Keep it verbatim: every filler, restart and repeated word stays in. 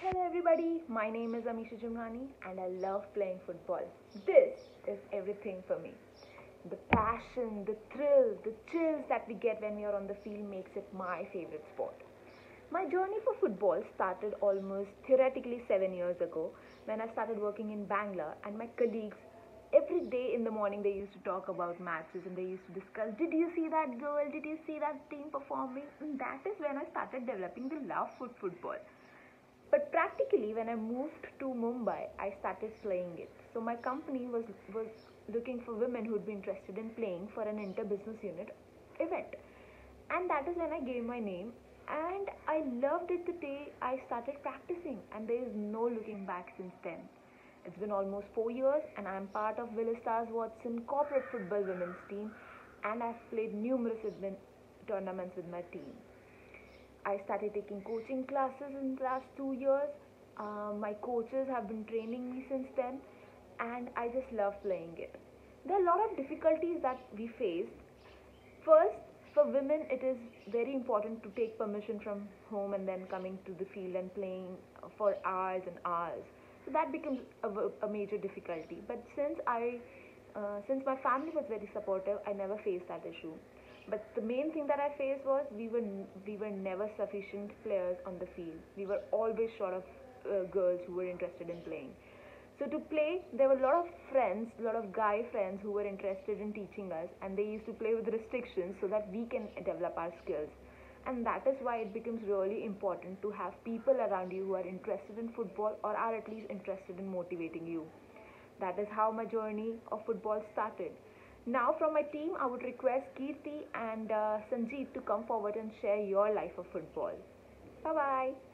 Hello everybody, my name is Amisha Jumrani and I love playing football. This is everything for me. The passion, the thrill, the chills that we get when we are on the field makes it my favorite sport. My journey for football started almost theoretically seven years ago when I started working in Bangalore, and my colleagues every day in the morning they used to talk about matches and they used to discuss, did you see that girl, did you see that team performing? And that is when I started developing the love for football. But practically, when I moved to Mumbai, I started playing it. So my company was was looking for women who'd be interested in playing for an inter-business unit event, and that is when I gave my name. And I loved it the day I started practicing, and there is no looking back since then. It's been almost four years, and I'm part of Willistar's Watson corporate football women's team, and I've played numerous event tournaments with my team. I started taking coaching classes in the last two years. Uh, my coaches have been training me since then, and I just love playing it. There are a lot of difficulties that we face. First, for women, it is very important to take permission from home and then coming to the field and playing for hours and hours. So that becomes a, a major difficulty. But since I, uh, since my family was very supportive, I never faced that issue. But the main thing that I faced was we were we were never sufficient players on the field. We were always short of uh, girls who were interested in playing. So to play, there were a lot of friends, a lot of guy friends who were interested in teaching us, and they used to play with restrictions so that we can develop our skills. And that is why it becomes really important to have people around you who are interested in football or are at least interested in motivating you. That is how my journey of football started. Now, from my team, I would request Kirti and uh, Sanjeev to come forward and share your life of football. Bye bye.